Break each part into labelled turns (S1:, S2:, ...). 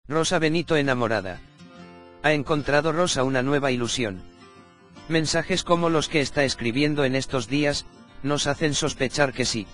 S1: Rosa Benito enamorada. Ha encontrado Rosa una nueva ilusión. Mensajes como los que está escribiendo en estos días, nos hacen sospechar que sí.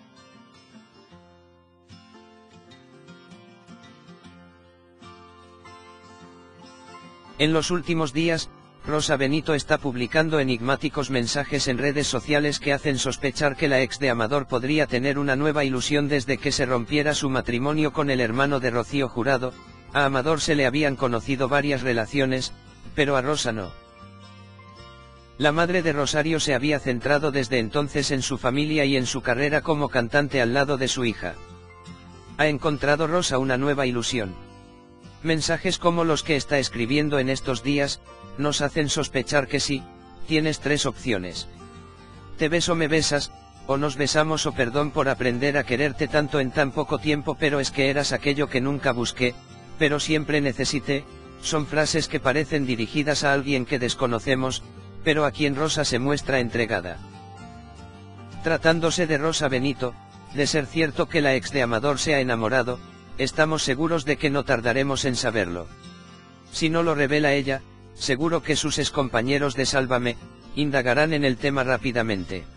S1: En los últimos días, Rosa Benito está publicando enigmáticos mensajes en redes sociales que hacen sospechar que la ex de Amador podría tener una nueva ilusión desde que se rompiera su matrimonio con el hermano de Rocío Jurado. A Amador se le habían conocido varias relaciones, pero a Rosa no. La madre de Rosario se había centrado desde entonces en su familia y en su carrera como cantante al lado de su hija. Ha encontrado Rosa una nueva ilusión. Mensajes como los que está escribiendo en estos días, nos hacen sospechar que sí, tienes tres opciones. Te beso, me besas, o nos besamos, o perdón por aprender a quererte tanto en tan poco tiempo, pero es que eras aquello que nunca busqué, pero siempre necesité. Son frases que parecen dirigidas a alguien que desconocemos, pero a quien Rosa se muestra entregada. Tratándose de Rosa Benito, de ser cierto que la ex de Amador se ha enamorado, estamos seguros de que no tardaremos en saberlo. Si no lo revela ella, seguro que sus excompañeros de Sálvame indagarán en el tema rápidamente.